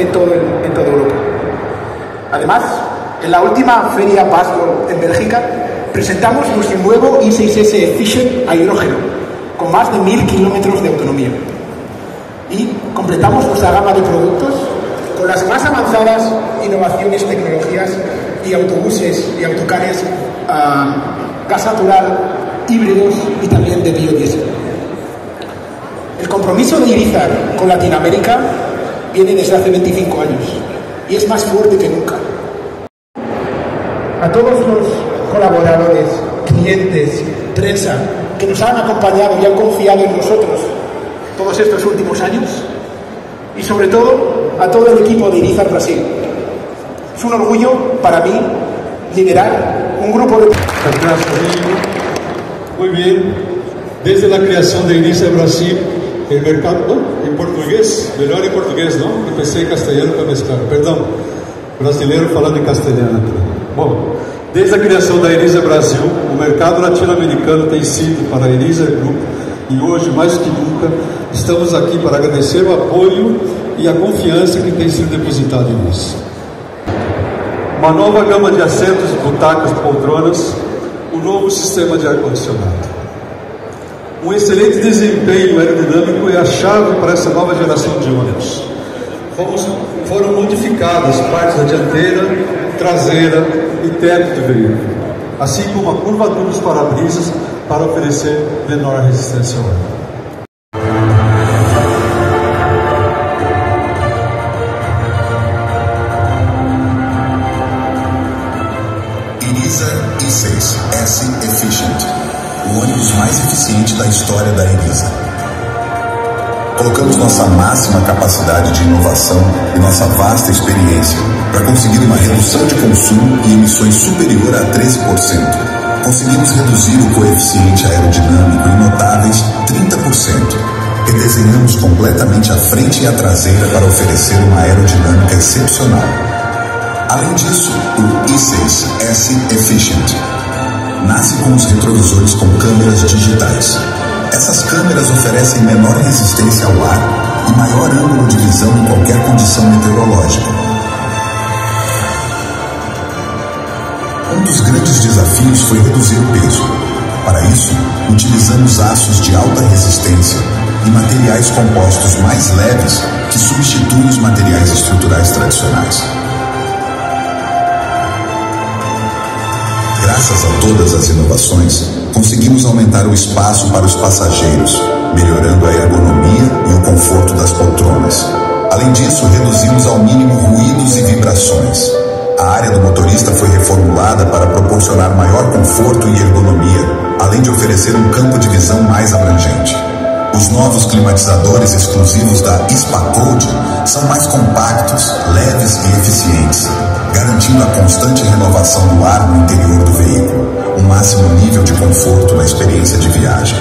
en toda Europa. Además, en la última feria Baslo en Bélgica, presentamos nuestro nuevo i6S Efficient a hidrógeno, con más de 1000 kilómetros de autonomía. Y completamos nuestra gama de productos con las más avanzadas innovaciones, tecnologías y autobuses y autocares a gas natural, híbridos y también de biodiesel. El compromiso de Irizar con Latinoamérica viene desde hace 25 años y es más fuerte que nunca. A todos los colaboradores, clientes, prensa que nos han acompañado y han confiado en nosotros todos estos últimos años, y sobre todo a todo el equipo de Irizar Brasil. Es un orgullo para mí liderar un grupo de... Gracias, amigo. Muy bien. Desde la creación de Irizar Brasil, el mercado, en portugués, melhor en portugués, ¿no? Empecé en castellano para mezclar. Perdón, brasileiro falando en castellano. Bom, desde a criação da Irizar Brasil, o mercado latino-americano tem sido para a Irizar Group, e hoje, mais que nunca, estamos aqui para agradecer o apoio e a confiança que tem sido depositada em nós. Uma nova gama de assentos, butacas, poltronas, um novo sistema de ar-condicionado. Um excelente desempenho aerodinâmico é a chave para essa nova geração de ônibus. Foram modificadas partes da dianteira, traseira e teto do veículo, assim como a curvatura dos para-brisas para oferecer menor resistência ao ar. Irizar i6S Efficient, o ônibus mais eficiente da história da Irizar. Colocamos nossa máxima capacidade de inovação e nossa vasta experiência para conseguir uma redução de consumo e emissões superior a 13%. Conseguimos reduzir o coeficiente aerodinâmico em notáveis 30%. Redesenhamos completamente a frente e a traseira para oferecer uma aerodinâmica excepcional. Além disso, o i6S Efficient nasce com os retrovisores com câmeras digitais. Essas câmeras oferecem menor resistência ao ar e maior ângulo de visão em qualquer condição meteorológica. Um dos grandes desafios foi reduzir o peso. Para isso, utilizamos aços de alta resistência e materiais compostos mais leves que substituem os materiais estruturais tradicionais. Graças a todas as inovações, conseguimos aumentar o espaço para os passageiros, melhorando a ergonomia e o conforto das poltronas. Além disso, reduzimos ao mínimo ruídos e vibrações. A área do motorista foi reformulada para proporcionar maior conforto e ergonomia, além de oferecer um campo de visão mais abrangente. Os novos climatizadores exclusivos da Spacode são mais compactos, leves e eficientes, garantindo a constante renovação do ar no interior do veículo, um máximo nível de conforto na experiência de viagem.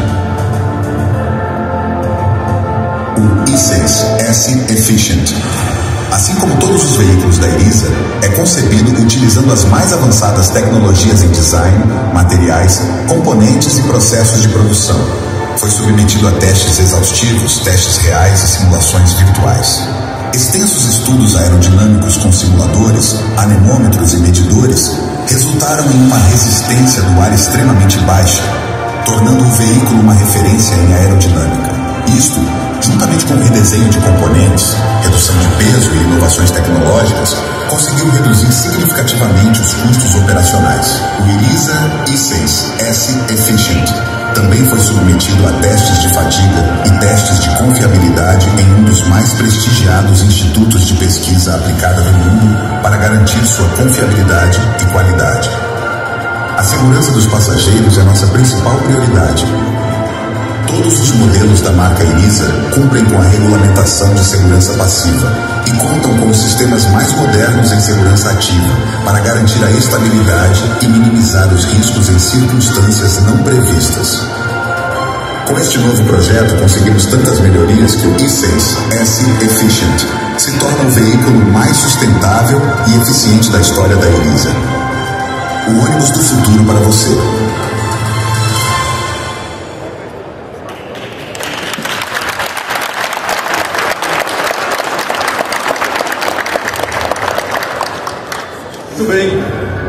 O i6S Efficient, assim como todos os veículos da Irizar, é concebido utilizando as mais avançadas tecnologias em design, materiais, componentes e processos de produção. Foi submetido a testes exaustivos, testes reais e simulações virtuais. Extensos estudos aerodinâmicos com simuladores, anemômetros e medidores resultaram em uma resistência do ar extremamente baixa, tornando o veículo uma referência em aerodinâmica. Isto, juntamente com o redesenho de componentes, redução de peso e inovações tecnológicas, conseguiu reduzir significativamente os custos operacionais. O Irizar i6S Efficient também foi submetido a testes de fadiga e testes de confiabilidade em um dos mais prestigiados institutos de pesquisa aplicada do mundo para garantir sua confiabilidade e qualidade. A segurança dos passageiros é nossa principal prioridade. Todos os modelos da marca Irizar cumprem com a regulamentação de segurança passiva e contam com os sistemas mais modernos em segurança ativa para garantir a estabilidade e minimizar os riscos em circunstâncias não previstas. Com este novo projeto, conseguimos tantas melhorias que o i6S Efficient se torna o veículo mais sustentável e eficiente da história da Irizar. O ônibus do futuro para você. Muito bem.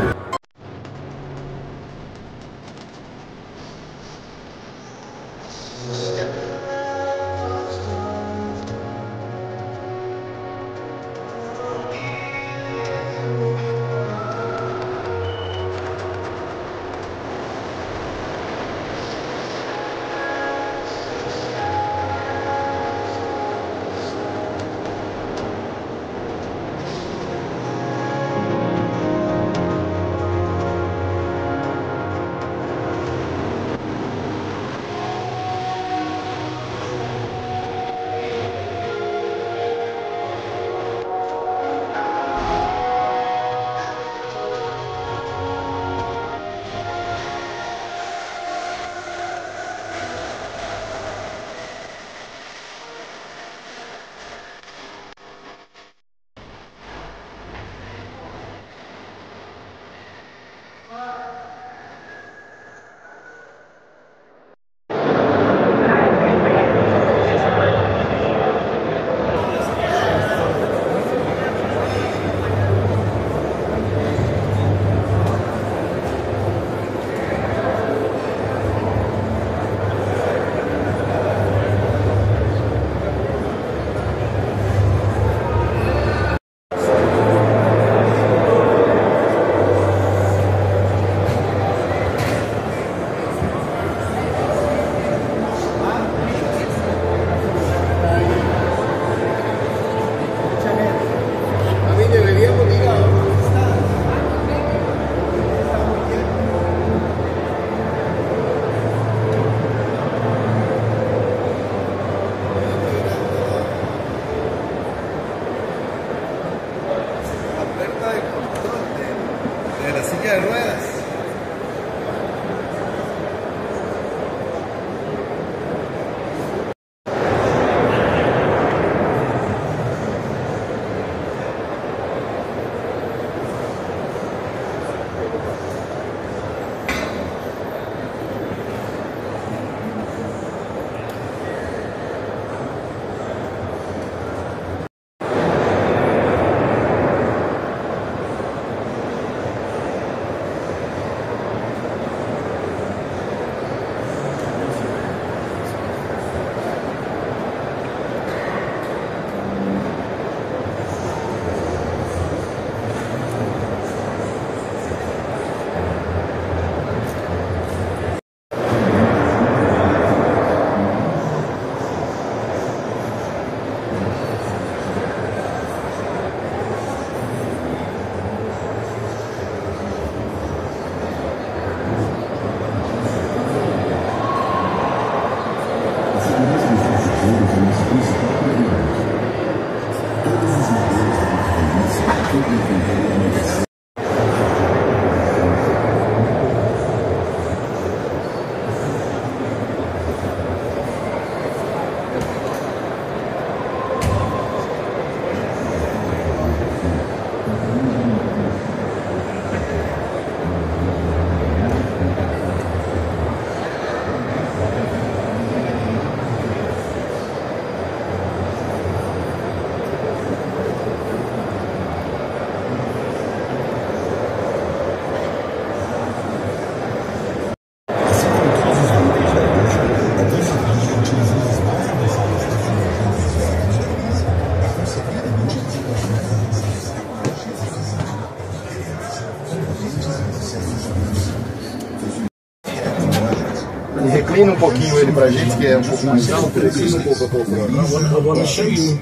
Reclina um pouquinho ele pra gente, que é um pouco mais alto. Reclina um pouco a poltrona. I wanna show you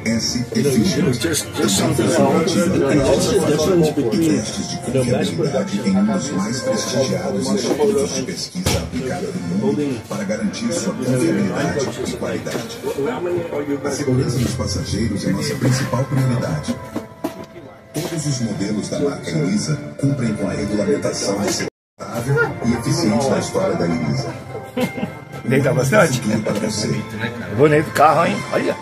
Just something else. That's the difference between mass production em um dos mais prestigiados institutos de pesquisa aplicada do mundo para garantir sua confiabilidade e qualidade. A segurança dos passageiros é nossa principal prioridade. Todos os modelos da marca Elisa cumprem com a regulamentação de segurança e eficiente na história da Elisa. Deita bastante? Para você. Bonito o carro, hein? Olha.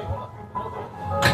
Oi.